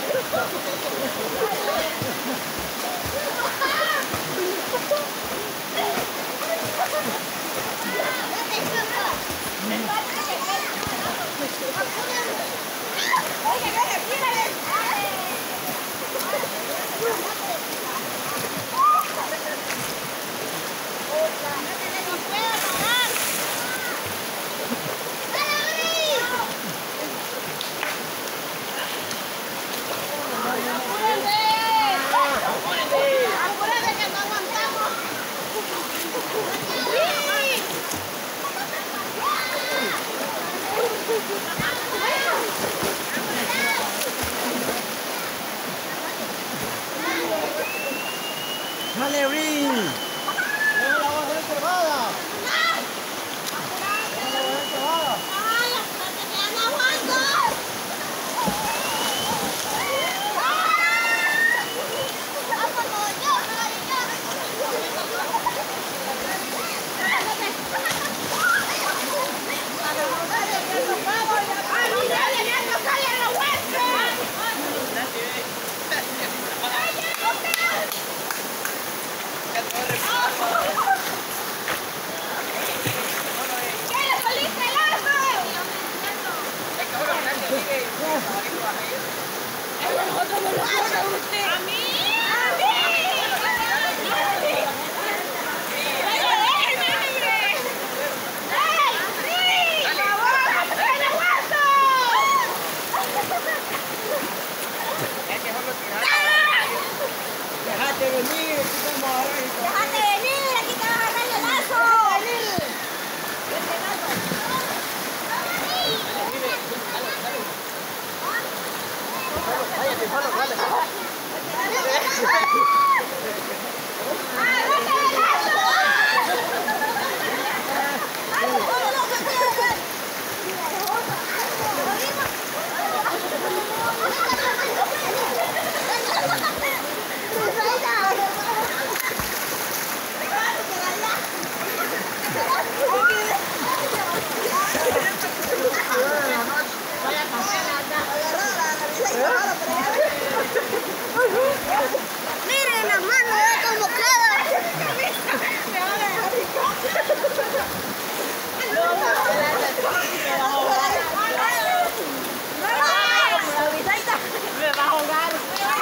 ¡Dale, Rin! ¡No la voy a hacer cebada! ¡Déjate venir! ¡Déjate venir! ¡Aquí te vas a agarrar el lazo! Miren la mano, como queda. Me van a dejar me va a ahogar.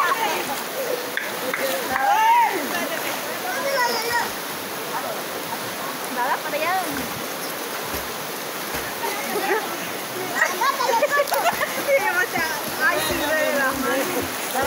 Nada para allá. Ay, sí, de las manos.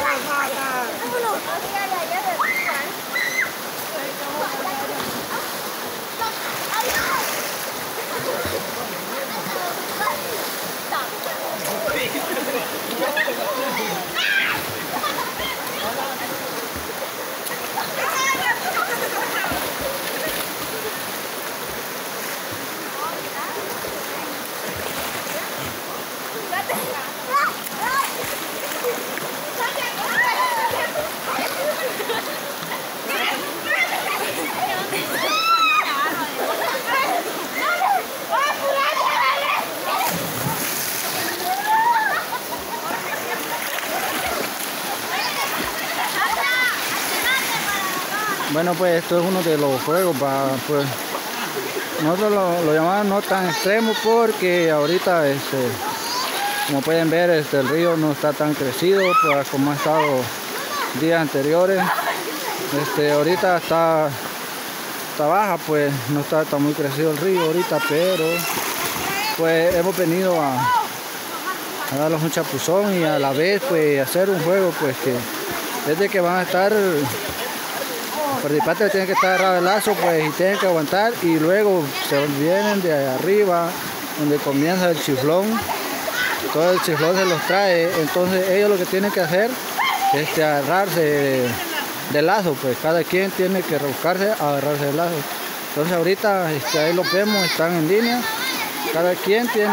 Bueno, pues esto es uno de los juegos, pues nosotros lo llamamos no tan extremo porque ahorita, como pueden ver, el río no está tan crecido pues, como ha estado días anteriores. Ahorita está baja, pues no está muy crecido el río ahorita, pero pues hemos venido a darles un chapuzón y a la vez pues hacer un juego pues que desde que van a estar participantes tienen que estar agarrados del lazo pues y tienen que aguantar y luego se vienen de arriba donde comienza el chiflón, todo el chiflón se los trae, entonces ellos lo que tienen que hacer es agarrarse del lazo, pues cada quien tiene que rebuscarse a agarrarse del lazo. Entonces ahorita ahí los vemos, están en línea, cada quien tiene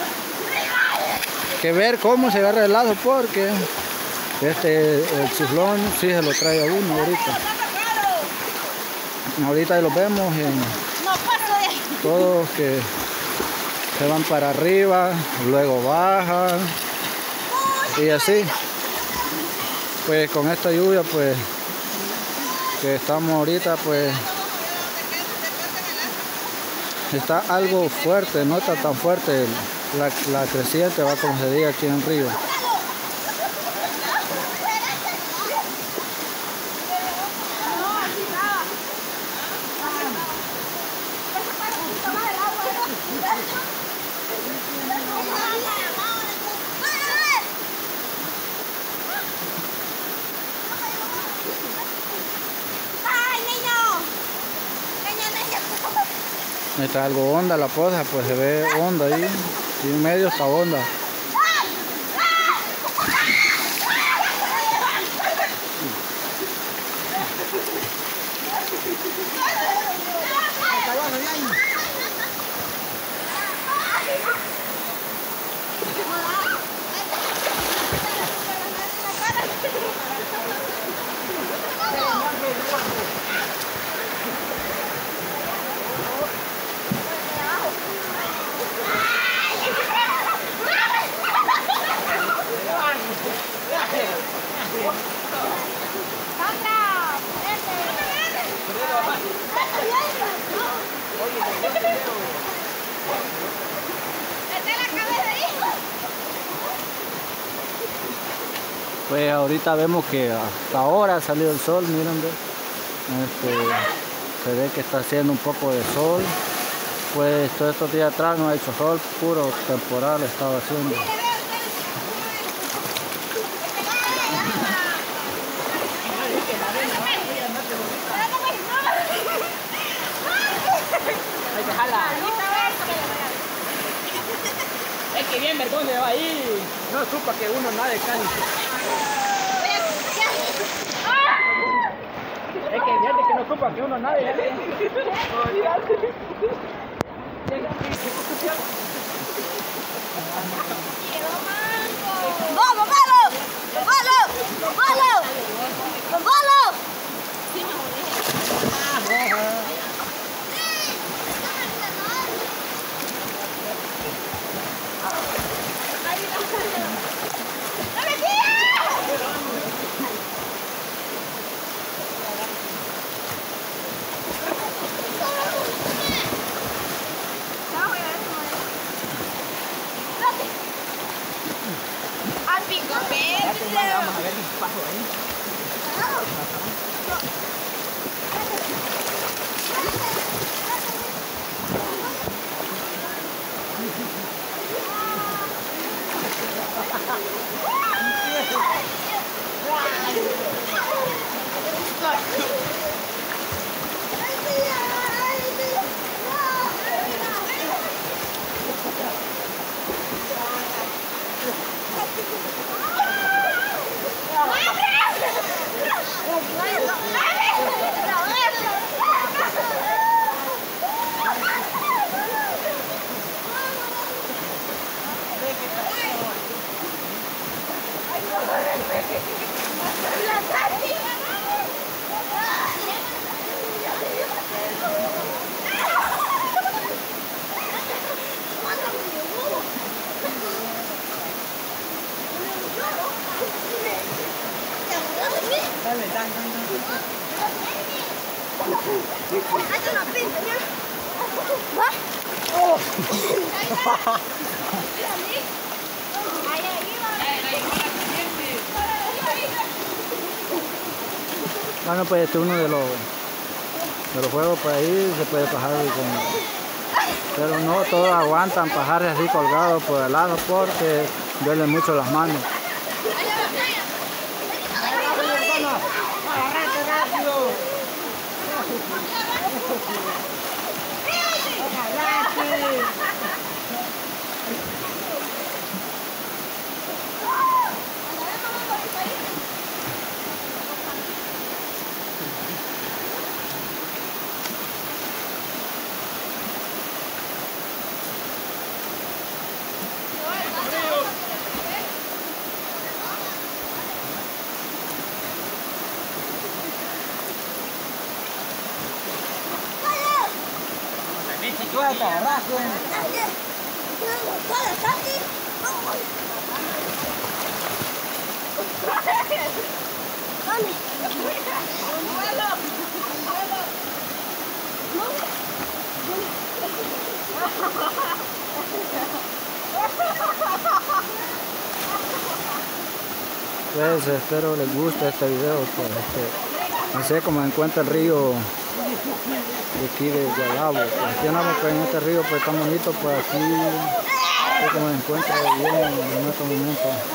que ver cómo se agarra el lazo porque el chiflón sí se lo trae a uno ahorita. Ahorita los vemos todos que se van para arriba, luego bajan y así. pues con esta lluvia pues que estamos ahorita, pues está algo fuerte, no está tan fuerte la creciente, va como se diga aquí en el río. Está algo honda la poza, pues se ve honda ahí, y en medio está honda. Pues ahorita vemos que hasta ahora ha salido el sol, miren, se ve que está haciendo un poco de sol. Pues todos estos días atrás no ha hecho sol, puro temporal estaba haciendo. Es que bien vergüenza va ahí. No supa que uno nade cani. Es que fíjate que no supa que uno nade. ¡Vamos, vamos! ¡Vamos! ¡Vamos! ¡Vamos! Vamos a ver un paso ahí. Dale, dale. Hay una pinta, ¿ya? Bueno, pues este es uno de los juegos por ahí, se puede pajar pero no todos aguantan pajarse así colgados por el lado porque duelen mucho las manos. tiburones. Pues espero les guste este video, pues, no sé cómo se encuentra el río de aquí de Gualabo. Pues aquí andamos pues, en este río pues tan bonito, pues aquí es como se encuentra bien en este momento.